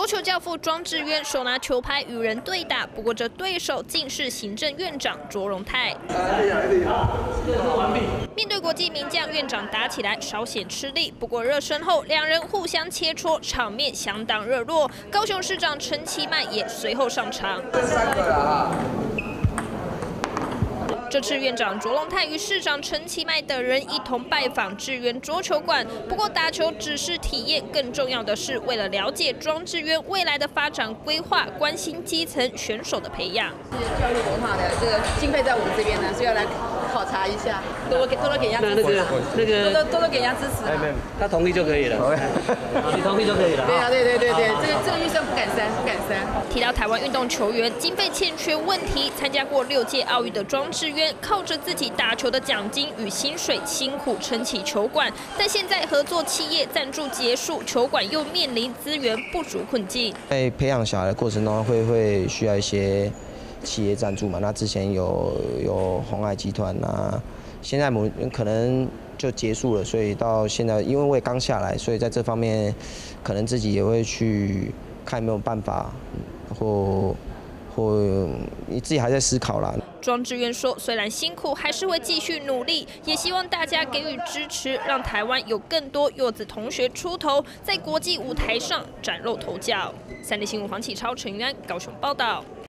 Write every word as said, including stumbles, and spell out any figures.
桌球教父庄智渊手拿球拍与人对打，不过这对手竟是行政院长卓荣泰。面对国际名将，院长打起来稍显吃力。不过热身后，两人互相切磋，场面相当热络。高雄市长陈其迈也随后上场。这次院长卓荣泰与市长陈其迈等人一同拜访智渊桌球馆。不过打球只是体验，更重要的是为了了解庄智渊未来的发展规划，关心基层选手的培养。 教育文化的这个经费在我们这边呢，所以要来考察一下，多多给多多给人家支持，那个多多多多给人家支持。 没有，他同意就可以了，你同意就可以了。 对啊，对对对对，这个这个预算不敢删，不敢删。 提到台湾运动球员经费欠缺问题，参加过六届奥运的庄智渊，靠着自己打球的奖金与薪水辛苦撑起球馆，但现在合作企业赞助结束，球馆又面临资源不足困境。 在培养小孩的过程中，会会需要一些企业赞助嘛？那之前有有鸿海集团啊，现在某可能就结束了，所以到现在，因为我也刚下来，所以在这方面可能自己也会去看有没有办法，或或你自己还在思考啦。 庄智渊说，虽然辛苦，还是会继续努力，也希望大家给予支持，让台湾有更多柚子同学出头，在国际舞台上崭露头角。三立新闻黄启超、陈玉安高雄报道。